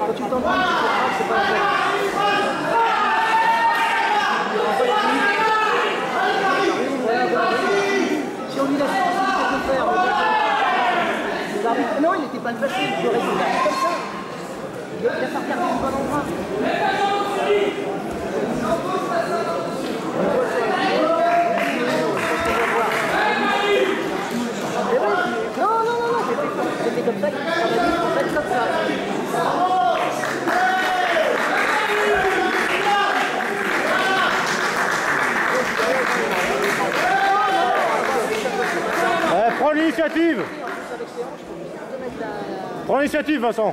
Quand tu t'entraînes, c'est pas la peine. Si on lui laisse le faire, non, il n'était pas placé, il aurait dû faire comme ça. Il a pas regardé le bon endroit. Non, c'était comme ça, on a dit qu'on fait comme ça. Prends l'initiative. Prends l'initiative, Vincent.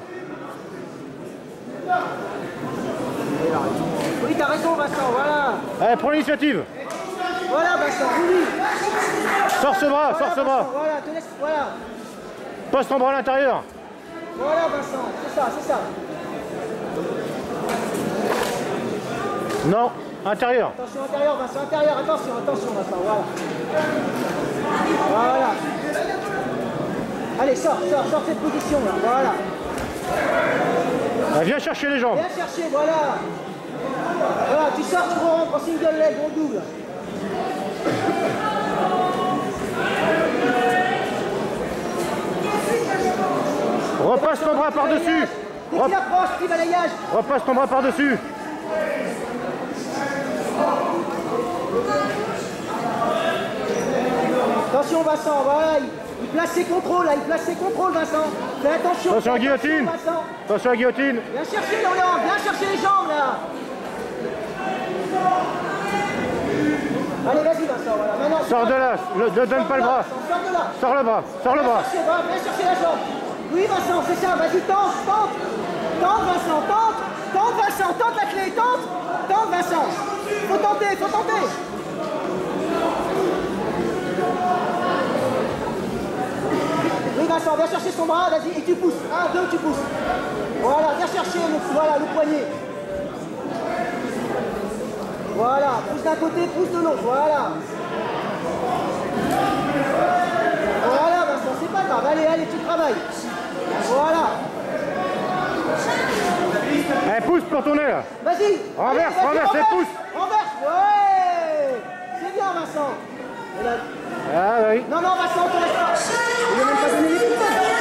Oui, t'as raison, Vincent, voilà. Allez, prends l'initiative. Voilà, Vincent, oui. Sors ce bras, Voilà, sors ce bras. Vincent, voilà, te laisse, voilà. Pose ton bras à l'intérieur. Voilà, Vincent, c'est ça, c'est ça. Non, intérieur. Attention, intérieur, Vincent, intérieur, attention, Vincent, voilà. Voilà. Allez, sors cette position là, voilà. Viens chercher les jambes. Viens chercher, voilà. Voilà, tu sors, tu rentres en single leg, en double. Repasse ton bras par-dessus. Dès qu'il approche, petit balayage. Repasse ton bras par-dessus. Attention, Vincent, voilà. Il place ses contrôles, là, Vincent. Fais attention. Attention à la guillotine. Vincent. Attention à la guillotine. Viens chercher l'Orléans, viens chercher les jambes, là. Allez, vas-y, Vincent, voilà. Maintenant, Sors de là, ne donne pas le bras. Sors de là. Sors le bras, sors le bras. Viens chercher la jambe. Oui, Vincent, c'est ça, vas-y, tente. Tente, Vincent, tente la clé, tente, Vincent. Faut tenter. Oui, Vincent, viens chercher son bras, vas-y, et tu pousses. 1, 2, tu pousses. Voilà, viens chercher le poignet. Voilà, pousse d'un côté, pousse de l'autre, voilà. Voilà, Vincent, c'est pas grave, allez, tu travailles. Voilà. Allez, pousse pour tourner là. Vas-y. Renverse, et pousse. Renverse, ouais. C'est bien, Vincent. Ah oui. Non, Vincent, on te laisse pas. Il n'a même pas donné les coups.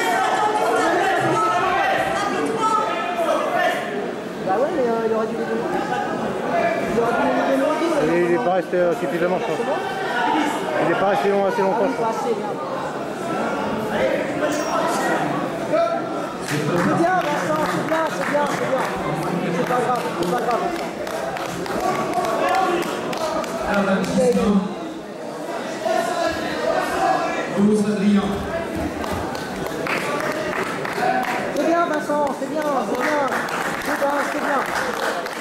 Bah ouais, mais il aurait dû les donner. Il n'est pas resté suffisamment, je pense. Il n'est pas resté assez longtemps, je pense. C'est bien, Vincent, c'est bien. C'est pas grave, Vincent. C'est bien, Vincent, c'est bien. C'est bien.